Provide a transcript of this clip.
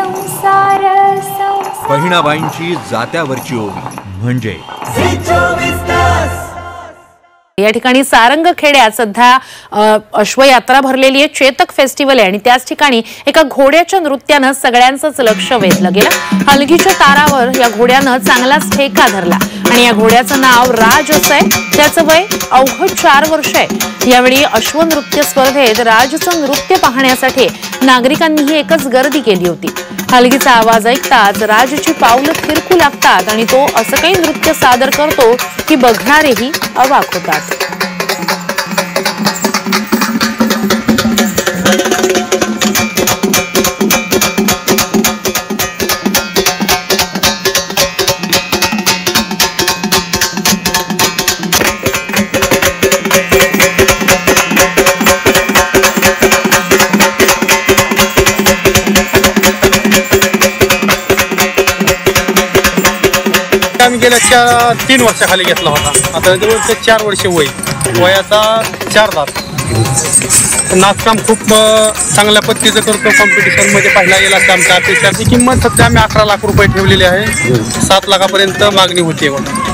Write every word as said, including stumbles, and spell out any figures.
संसार बहिणाबाईंची जात्यावरची ओवी म्हणजे या ठिकाणी सारंग खेड्यात सध्या अश्वयात्रा भरलेली आहे। चेतक फेस्टिवल आहे आणि त्याच ठिकाणी एका घोड्याच्या नृत्याने सगळ्यांचंच लक्ष वेधलं गेलं। हलगीच्या तारावर या घोड्यानं चांगलाच ठेका धरला आणि या घोड्याचं नाव राज असं आहे। त्याचं वय अवघड चार वर्ष आहे। यावेळी अश्वनृत्य स्पर्धेत राजचं नृत्य पाहण्यासाठी नागरिकांनीही एकच गर्दी केली होती। हलगीचा आवाज ऐकताच राजची पावलं थिरकू लागतात आणि तो असं काही नृत्य सादर करतो की बघणारेही अवाक होतात। आम्ही गेल्या तीन वर्षाखाली घेतला होता। आता जवळ चार वर्ष वय वयाचा चार दात नाचकाम खूप चांगल्या पद्धतीचं करतो। कॉम्पिटिशन मध्ये पहिला गेला तर आमच्या अपेक्षाची किंमत सध्या आम्ही अकरा लाख रुपये ठेवलेली आहे। सात लाखापर्यंत मागणी होती।